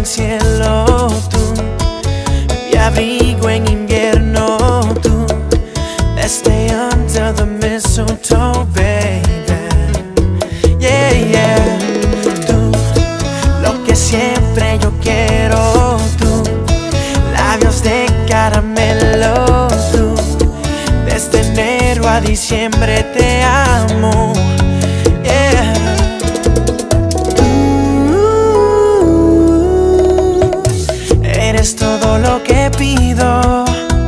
cielo, tú, mi abrigo en invierno, tú, stay under the mistletoe, baby. Yeah, yeah. Tú, lo que siempre yo quiero, tú, labios de caramelo, tú, desde enero a diciembre te amo. Yeah. Eres todo lo que pido.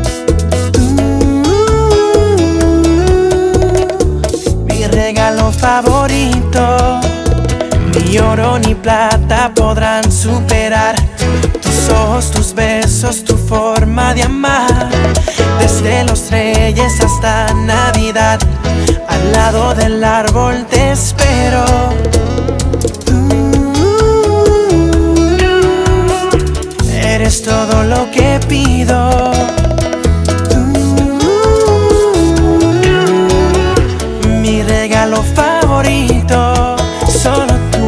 Mi regalo favorito. Ni oro ni plata podrán superar tus ojos, tus besos, tu forma de amar. Desde los Reyes hasta Navidad, al lado del árbol te espero. Eres todo lo que pido. Mi regalo favorito, solo tú.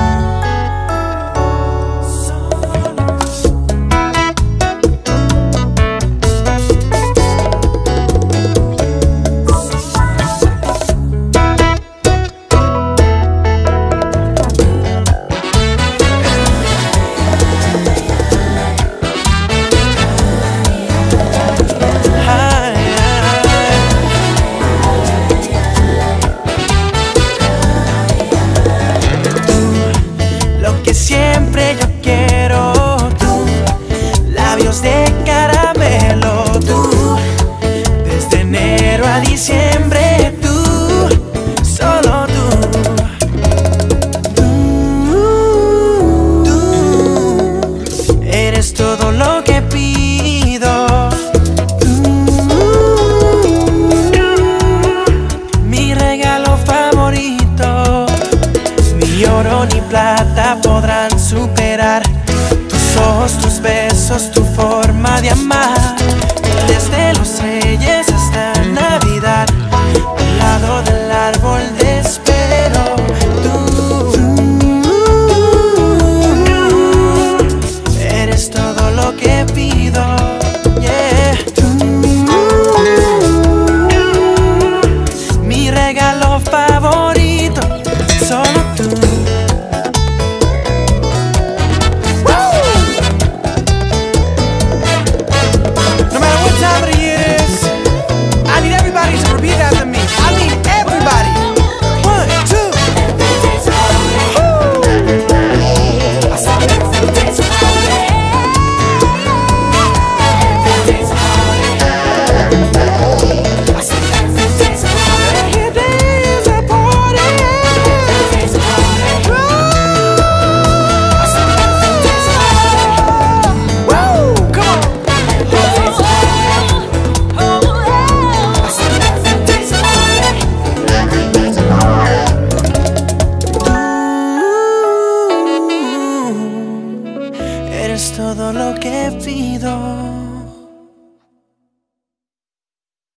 Que siempre yo quiero, tú, labios de caramelo, tú, desde enero a diciembre, tú, solo tú, eres todo lo que pido. Mi regalo favorito. Ni oro ni plata podrán superar tus ojos, tus besos, tu forma de amar.